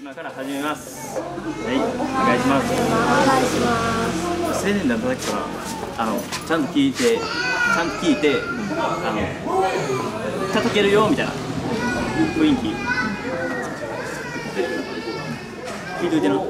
今から始めます。はい、お願いします。青年団叩きからちゃんと聞いて叩けるよみたいな雰囲気聞いといてな。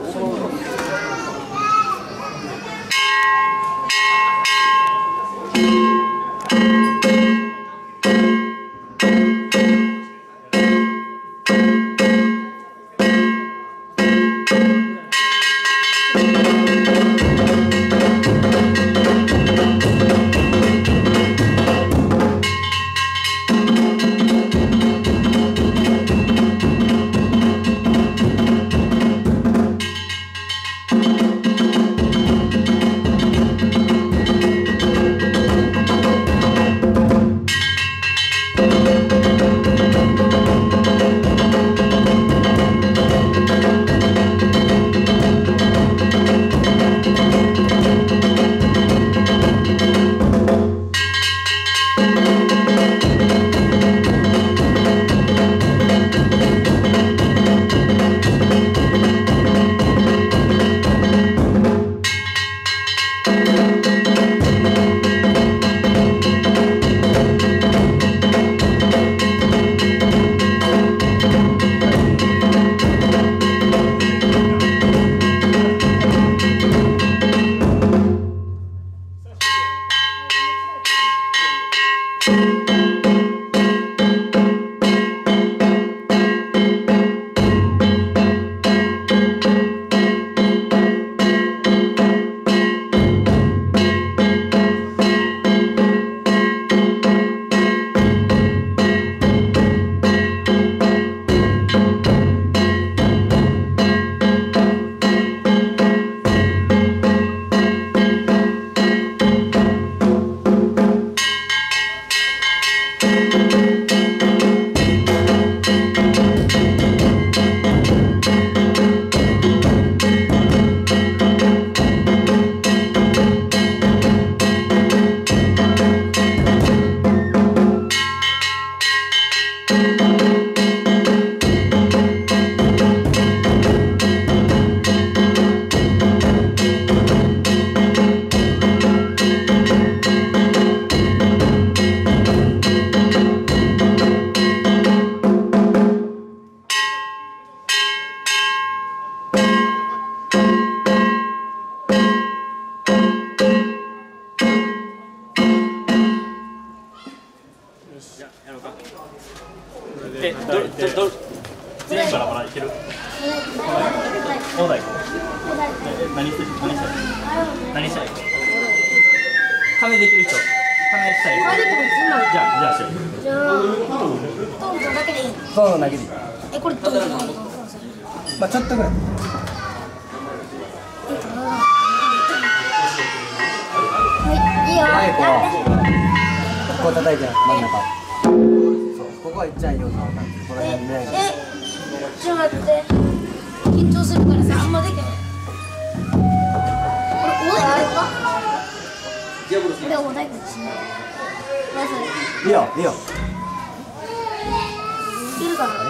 全員からまだいける？大台。何したい？亀できる人？亀したい人？じゃあして。 じゃあトントンだけでいい？ そうだけでいい。 これどうぞ。 まあちょっとぐらい。 はい、いいよ。 ここ叩いて真ん中。そう、ここは一番いいよな。この辺で。 ちょっと待って。緊張するからさ、あんまできない。これお題か？これお題かしない。 いいよ、いいよ。 いるかな？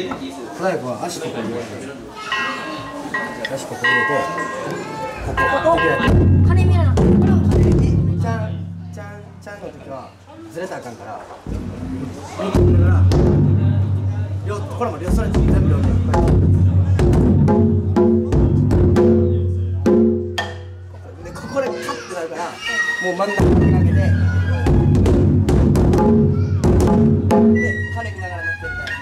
小太鼓は足ここに入れて、足ここ入れて、ここできるやつ。 羽見らな。これもちゃんの時はずれたらあかんから、見ながら、これもそれ全部両手こうやって。でここでカッてなるから、もう真ん中にかけて、で羽見ながら乗ってみたい。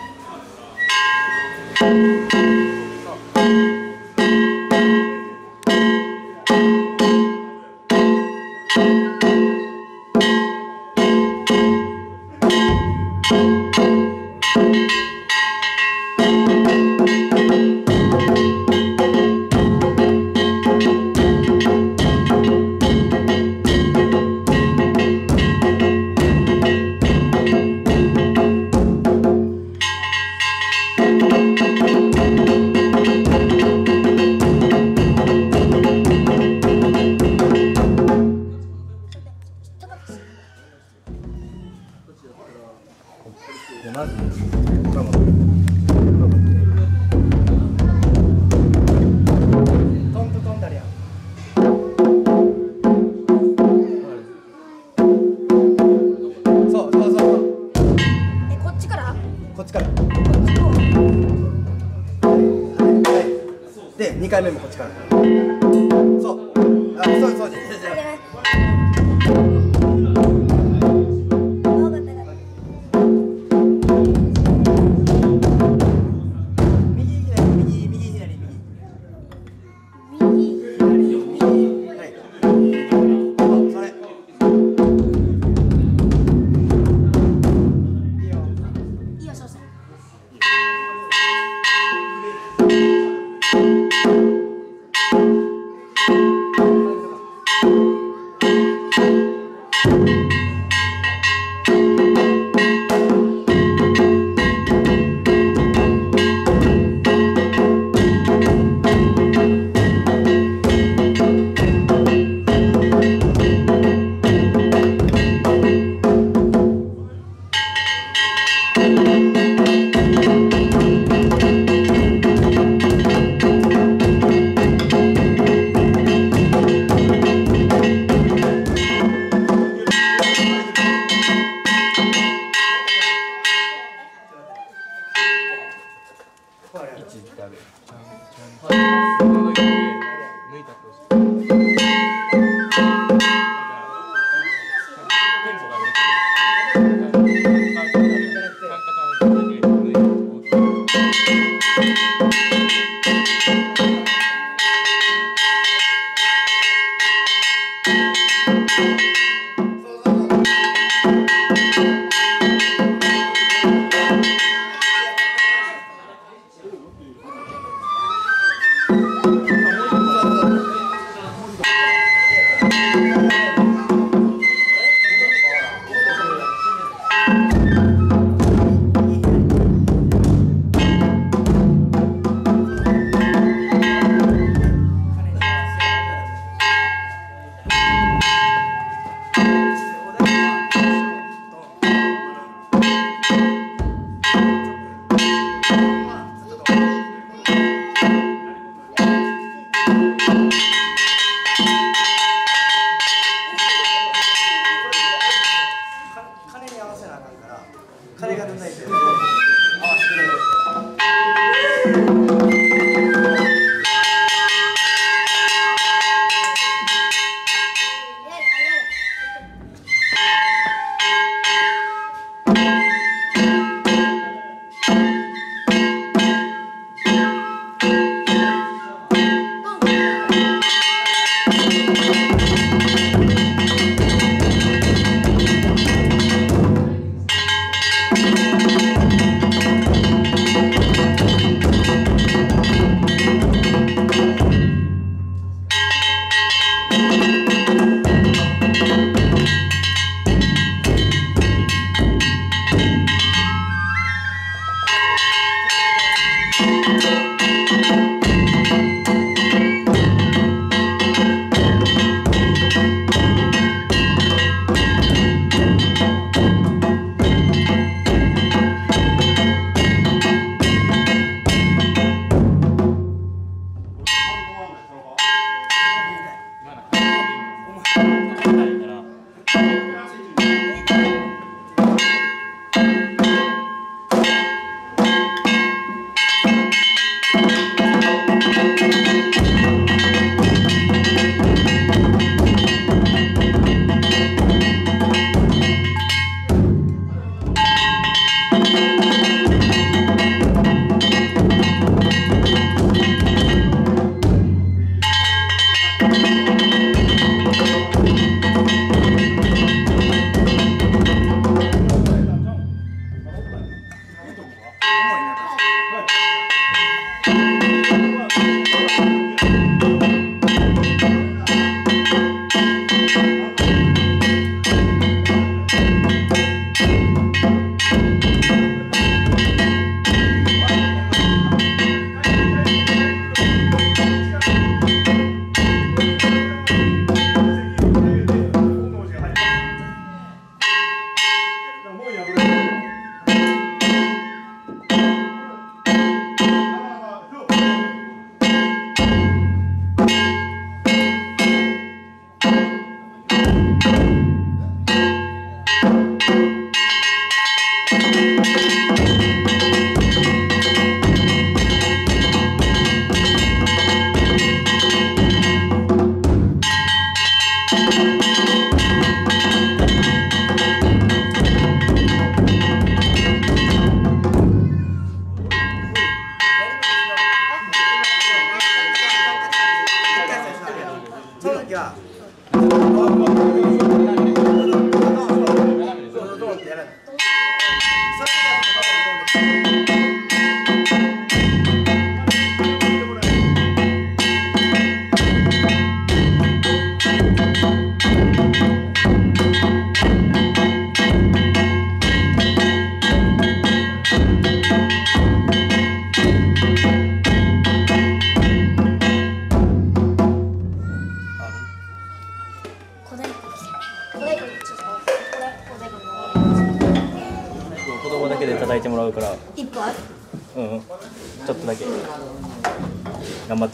でまずこれもトンと飛んだりやん。そうこっちからこっちから。 こっちをはいで2回目もこっちから。そうそうじゃこちょっとだけ頑張って。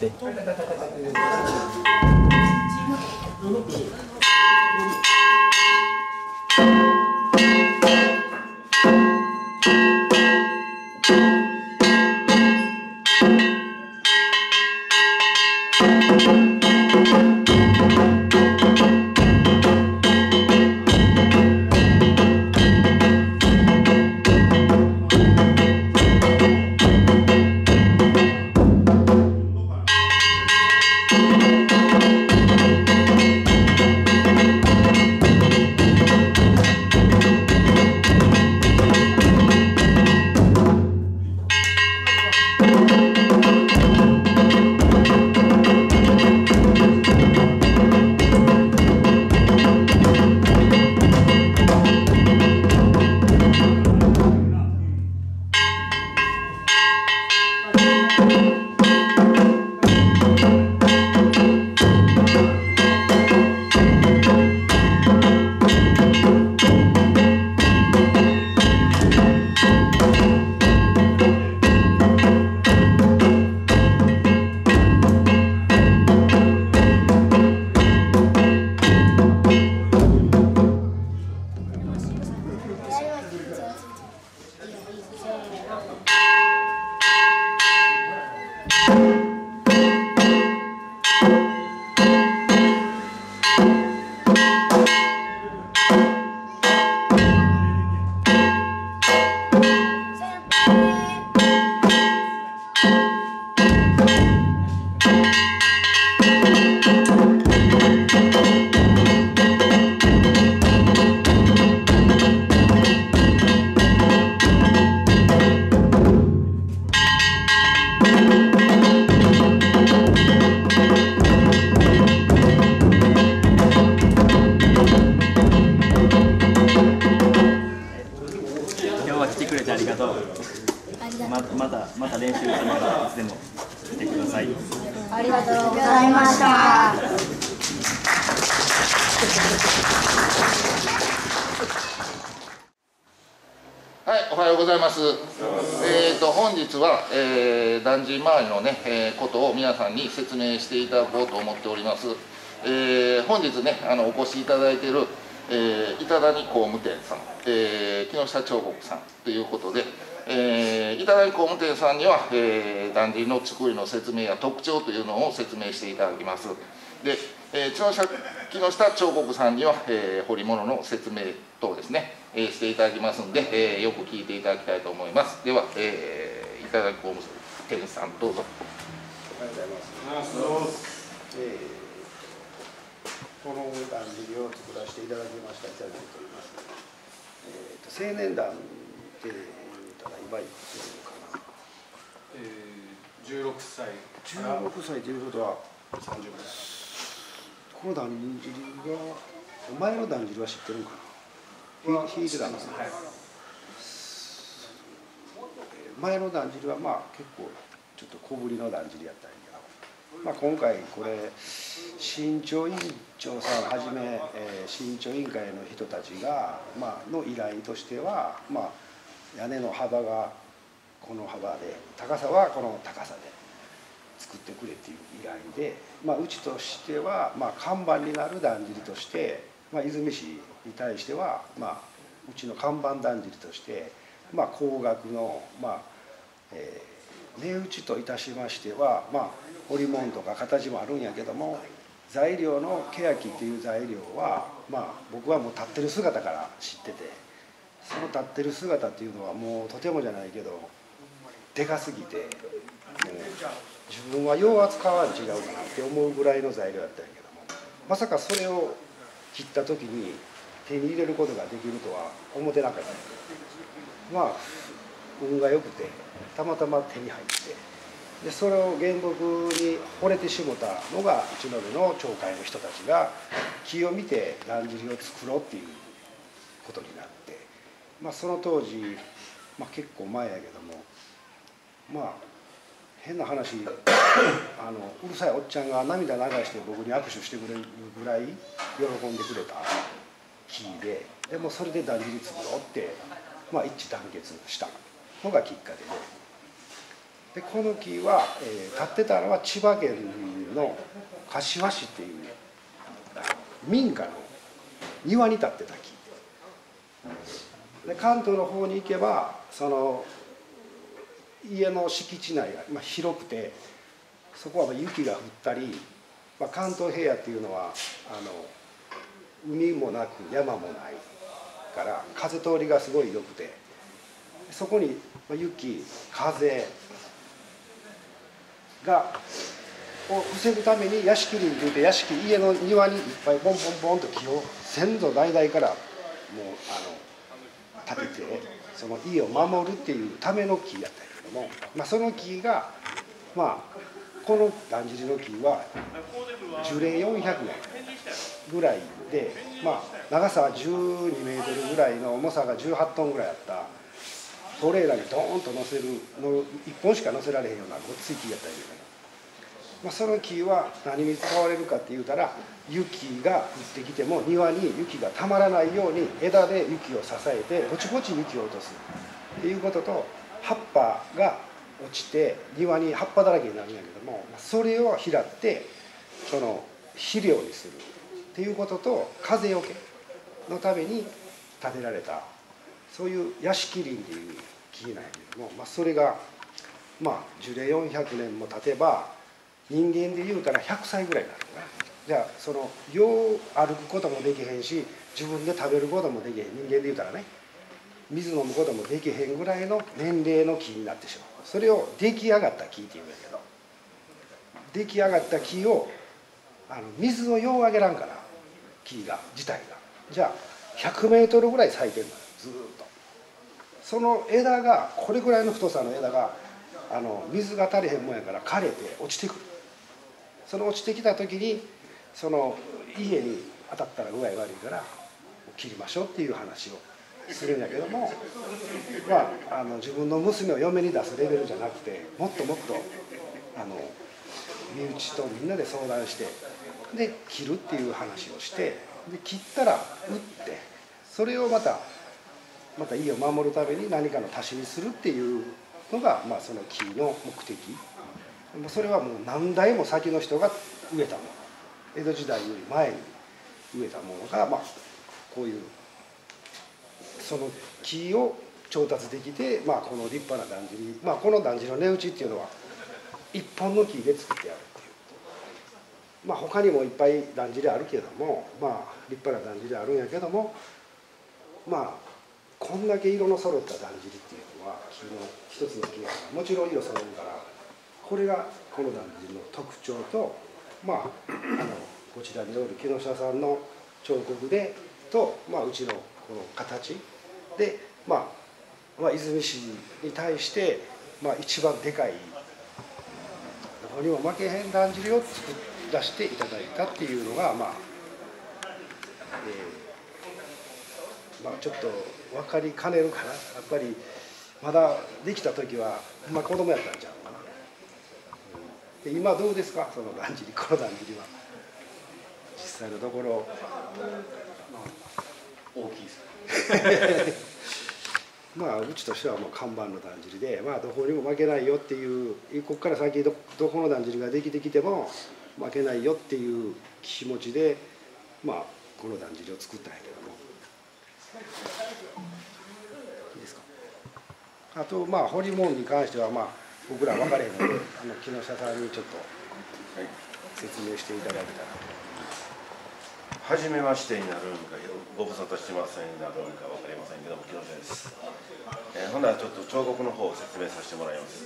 ありがとう。また練習するからいつでも来てください。 ありがとうございました。 はい、おはようございます。本日は、だんじり周りのね、ことを皆さんに説明していただこうと思っております。本日ね、お越しいただいている板谷工務店さん、木下彫刻さんということで、板谷工務店さんには、だんじりの作りの説明や特徴というのを説明していただきます。で、木下彫刻さんには、彫り物の説明等ですね、していただきますので、よく聞いていただきたいと思います。では、板谷工務店さんどうぞ。 おはようございます。このだんじりを作らせていただきました板谷と言います。青年団って言ったら今いくつかな。 16歳。 16歳ということは30歳。このだんじりが前のだんじりは知ってるのかな。弾いてたんですね。前のだんじりはまあ結構ちょっと小ぶりのだんじりやったんやけど、まあ、今回これ新潮委員長さんはじめ、新潮委員会の人たちが、まあの依頼としては、まあ、屋根の幅がこの幅で高さはこの高さで作ってくれっていう依頼で、まあ、うちとしては、まあ、看板になるだんじりとして、まあ、和泉市に対しては、まあ、うちの看板だんじりとして、まあ、高額の、まあ値打ちといたしましては、まあ、織物とか形もあるんやけども材料のケヤキっていう材料は、まあ、僕はもう立ってる姿から知っててその立ってる姿っていうのはもうとてもじゃないけどでかすぎてもう自分はよう扱わん違うかなって思うぐらいの材料だったんやけどもまさかそれを切った時に手に入れることができるとは思ってなかった。まあ運が良くてたまたま手に入ってでそれを原木に惚れてしもたのが一戸の町会の人たちが木を見てだんじりを作ろうっていうことになって、まあ、その当時、まあ、結構前やけどもまあ変な話うるさいおっちゃんが涙流して僕に握手してくれるぐらい喜んでくれた木でもそれでだんじり作ろうって、まあ、一致団結したのがきっかけででこの木は、立ってたのは千葉県の柏市っていう民家の庭に立ってた木で、関東の方に行けばその家の敷地内が、広くて、そこは雪が降ったり、関東平野っていうのは海もなく山もないから風通りがすごい良くて、そこに雪風を防ぐために屋敷林といって家の庭にいっぱいボンボンボンと木を先祖代々からもう立てて、その家を守るっていうための木やったけども、その木がこのだんじりの木は樹齢400年ぐらいで、長さは12メートルぐらいの重さが18トンぐらいあったトレーラーにドーンと乗せるの1本しか乗せられへんようなごっつい木やったんやけど、その木は何に使われるかって言うたら、雪が降ってきても庭に雪がたまらないように枝で雪を支えてぼちぼち雪を落とすっていうことと、葉っぱが落ちて庭に葉っぱだらけになるんやけども、それを拾ってその肥料にするっていうことと、風よけのために建てられたそういう屋敷林っていう木なんやけども、それが樹齢400年も経てば人間でいうたら100歳ぐらいになるかな。じゃあそのよう歩くこともできへんし、自分で食べることもできへん、人間でいうたらね、水飲むこともできへんぐらいの年齢の木になってしまう。それを出来上がった木っていうんだけど、出来上がった木を水をようあげらんから、木が自体がじゃあ100メートルぐらい咲いてるの、ずっと。その枝がこれぐらいの太さの枝が水が足りへんもんやから枯れて落ちてくる。その落ちてきた時にその家に当たったら具合悪いから切りましょうっていう話をするんやけども、自分の娘を嫁に出すレベルじゃなくて、もっともっと身内とみんなで相談して、で切るっていう話をして、で切ったら打って、それをまた家を守るために何かの足しにするっていうのが、その木の目的。それはもう何代も先の人が植えたもの、江戸時代より前に植えたものが、こういうその木を調達できて、この立派なだんじり、このだんじりの値打ちっていうのは一本の木で作ってやるっていう、他にもいっぱいだんじりあるけども、立派なだんじりあるんやけども、こんだけ色の揃っただんじりっていうのは木の一つの木がもちろん色揃うから、これがこのだんじりの特徴と、こちらにおる木下さんの彫刻でと、うちのこの形で、出水市に対して、一番でかい、どこにも負けへんだんじりを作り出していただいたっていうのが、ちょっと分かりかねるかな。やっぱりまだできた時は子供やったんちゃうかな。で今どうですか、そのだんじり、このだんじりは実際のところ。 大きいです。 うちとしてはもう看板のだんじりで、どこにも負けないよっていう、ここから先どこのだんじりができてきても負けないよっていう気持ちで、このだんじりを作ったんやけども、いいですか。あと彫り物に関しては僕ら分かれへんので、木下さんにちょっと説明していただけたら。 初めましてになるんか、ご無沙汰してませんになるんか分かりませんけども、木下です。ほんならちょっと彫刻の方を説明させてもらいます。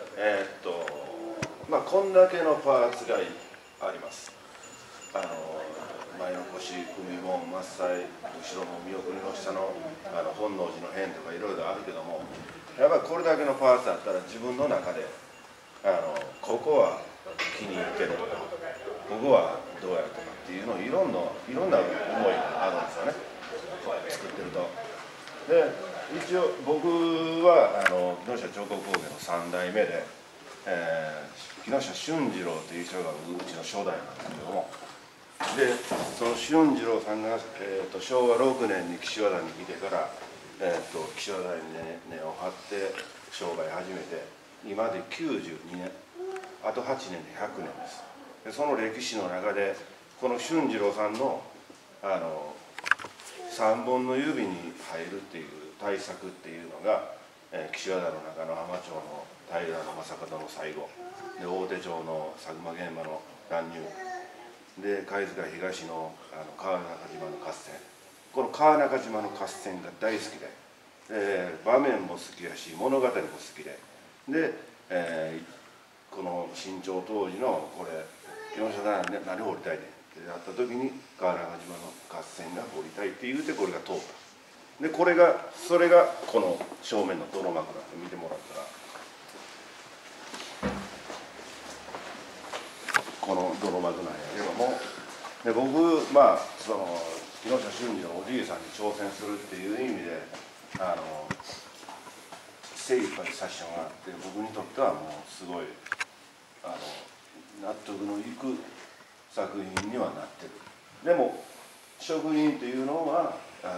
こんだけのパーツがあります。前の腰、組門、末梢、後ろの見送りの下の本能寺の変とかいろいろあるけども、やっぱりこれだけのパーツあったら自分の中でここは気に入ってるとか、ここはどうやとかっていうのをいろんな思いがあるんですよね、作ってると。で一応僕は木下彫刻工芸の3代目で、木下俊次郎という人がうちの初代なんですけども、でその俊次郎さんが、昭和6年に岸和田に来てから、岸和田に根を張って商売始めて、 今で92年、あと8年で100年です。でその歴史の中でこの俊次郎さんの3本の指に入るっていう大作っていうのが、岸和田の中の浜町の平将門の最後で、大手町の佐久間現場の乱入で、貝塚東の川中島の合戦、この川中島の合戦が大好きで、場面も好きやし物語も好きで、この新潮当時のこれ木下さん何掘りたいねんってなった時に川中島の合戦が掘りたいって言うてこれが通った。でそれがこの正面の泥幕なんで見てもらったら、この泥幕なんやけども、で僕その木下俊二のおじいさんに挑戦するっていう意味で精一杯させてもらって、僕にとってはもうすごい納得のいく作品にはなってる。でも職人っていうのは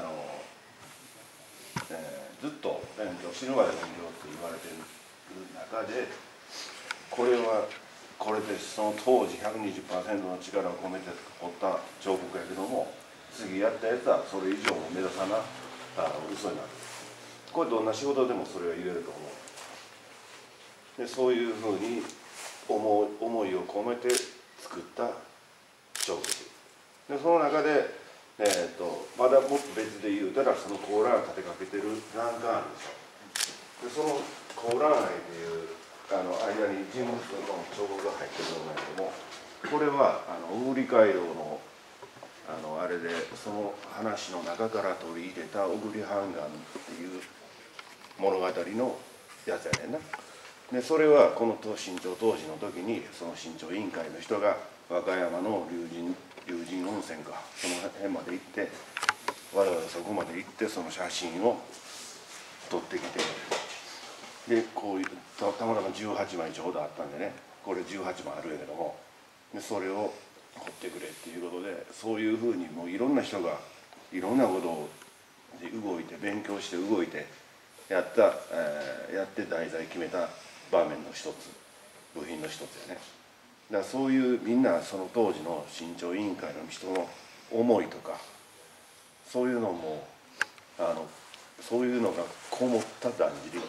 ずっと勉強、死ぬまで勉強って言われてる中で、これでその当時 120% の力を込めて彫った彫刻やけども、次やったやつはそれ以上も目指さな嘘になる。これどんな仕事でもそれは言えると思う。でそういうふうに思いを込めて作った彫刻で、その中でまだもっと別で言うたら、そのコーラン立てかけてる欄があるでしょ。でそのコーラン内っていう間に人物の彫刻が入ってるんだけども、これは小栗街道のあれでその話の中から取り入れた小栗判官っていう物語のやつやねんな。でそれはこの新潮当時の時にその新潮委員会の人が和歌山の龍神温泉かその辺まで行って、わざわざそこまで行ってその写真を撮ってきて、でこういうたまたま18枚ちょうどあったんでね、これ18枚あるんやけども、でそれを彫ってくれっていうことで、そういうふうにもういろんな人がいろんなことを動いて勉強して動いてやって題材決めた場面の一つ、部品の一つやね。だからそういうみんなその当時の新潮委員会の人の思いとか、そういうのもそういうのがこもっただんじりっていう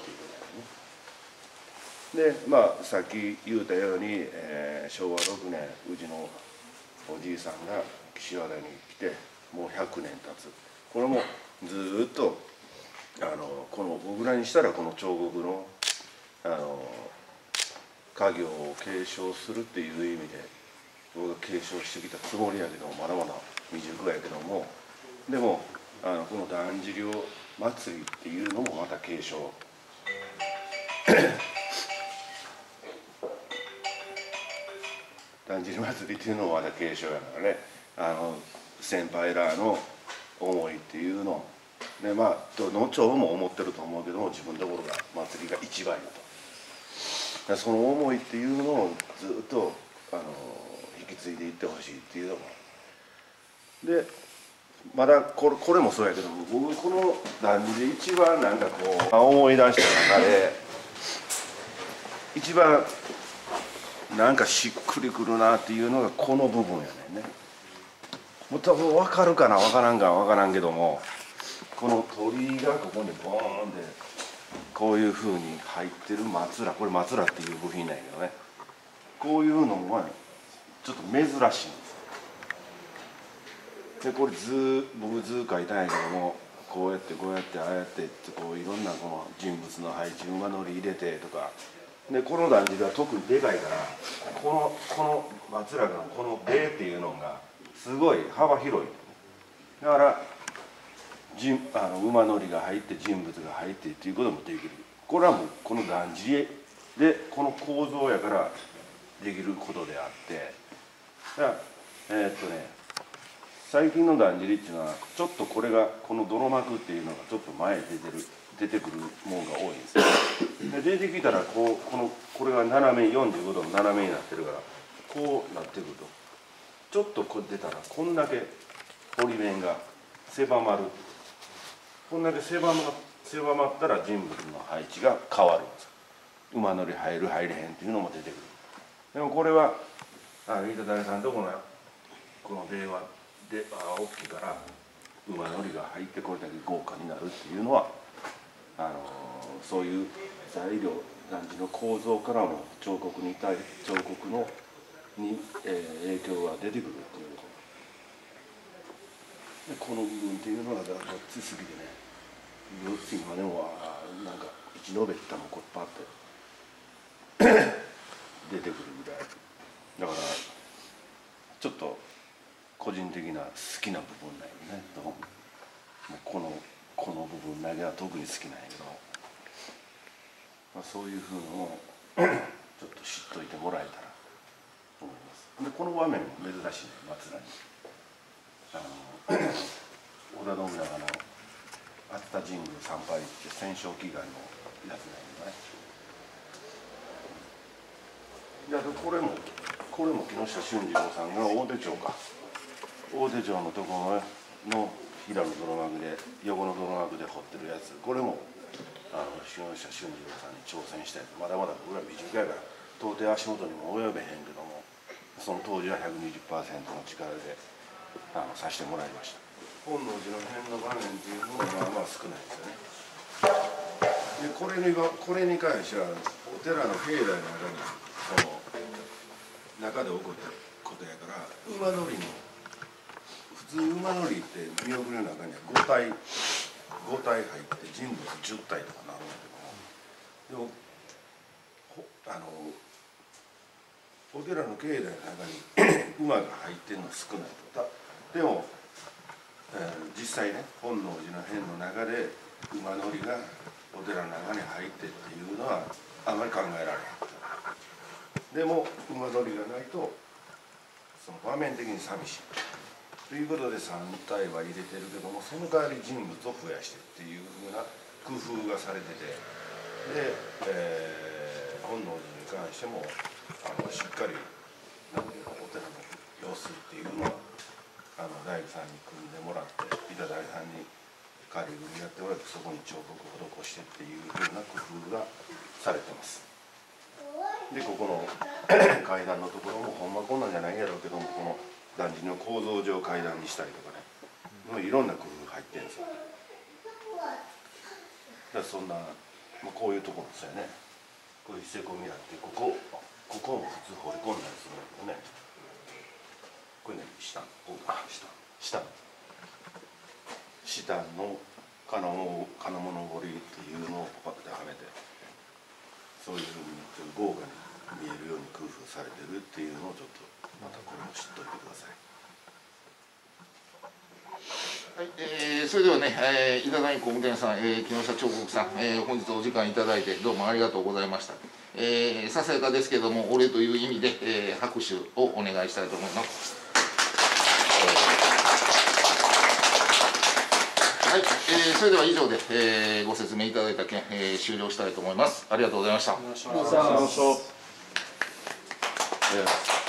ことだよね。でさっき言うたように、昭和6年うちのおじいさんが岸和田に来てもう100年経つ。これもずっとこの僕らにしたらこの彫刻の家業を継承するっていう意味で僕が継承してきたつもりやけども、まだまだ未熟やけども、でもこのだんじりを祭りっていうのもまた継承だんじり祭りっていうのもまた継承やからね、先輩らの思いっていうので、の長も思ってると思うけども、自分のところが祭りが一番やと、その思いっていうのをずっと引き継いでいってほしいっていうのもで、まだこれもそうやけども、僕このだんじり一番なんかこう思い出した中で一番なんかしっくりくるなっていうのがこの部分やねんね。もう多分分かるかな分からんけども、この鳥居がここにボーンってこういうふうに入ってる松ら、これ松らっていう部品なんやけどね、こういうのはちょっと珍しいんです。でこれ僕図描いたんやけども、こうやってああやってこういろんなこの人物の配置馬乗り入れてとかで、このだんじりは特にでかいから、この松らのこの塀っていうのがすごい幅広い。だから馬乗りが入って人物が入ってっていうこともできる。これはもうこのだんじりでこの構造やからできることであって、だから最近のだんじりっていうのはちょっとこれがこの泥幕っていうのがちょっと前に出てくるものが多いんですよ。で出てきたらこれが斜め45度の斜めになってるから、こうなってくるとちょっとこう出たらこんだけ彫り面が狭まる。こんだけ狭まったら人物の配置が変わるんです。 馬乗り入る入れへんっていうのも出てくる。でもこれは飯田谷さんとこの電話で大きいから馬乗りが入ってこれだけ豪華になるっていうのはそういう材料団地の構造からも彫刻に影響が出てくるっていうでこの部分っていうのがどっちすぎてねどっち今でもなんか一のべったのこうパッて出てくるぐらいだからちょっと個人的な好きな部分だよねこの部分だけは特に好きなんやけど、そういうふうのをちょっと知っといてもらえたらと思います。でこの場面も珍しいね松浦に織田信長の熱田神宮参拝って戦勝祈願のやつなんだね。であとこれも木下俊二郎さんが大手町のところの平の泥幕で横の泥幕で彫ってるやつこれも木下俊二郎さんに挑戦したやつまだまだ僕ら未熟やから到底足元にも及べへんけどもその当時は 120% の力でさせてもらいました。本能寺の変の場面っていうのがまあ少ないですよね。でこれに関してはお寺の境内の中で起こったことやから馬乗りの普通馬乗りって見送りの中には5体入って人物10体とかなるんだけどもでもお寺の境内の中に馬が入ってるのは少ないと。でも実際ね本能寺の変の中で馬乗りがお寺の中に入ってっていうのはあまり考えられない。でも馬乗りがないとその場面的に寂しいということで3体は入れてるけどもその代わり人物を増やしてっていうふうな工夫がされててで、本能寺に関してもしっかりなんていうかお寺の様子っていうのは大工さんに組んでもらって板谷さんに仮組みやってもらってそこに彫刻を施してっていうふうな工夫がされてます。でここの階段のところもほんまこんなんじゃないやろうけどもこの団地の構造上階段にしたりとかねいろんな工夫が入ってるんですよ。だからそんな、こういうところですよね。こういうせこみあってここも普通掘り込んだりするんだけどねこれね下の金物彫りっていうのをパッてはめてそういうふうに豪華に見えるように工夫されてるっていうのをちょっとまたこれも知っといてください。 はい、それではね、伊田谷工務店さん、木下彫刻さん、本日お時間いただいてどうもありがとうございました。ささやかですけれどもお礼という意味で、拍手をお願いしたいと思います。はい、それでは以上で、ご説明いただいた件、終了したいと思います。ありがとうございました。 お願いします。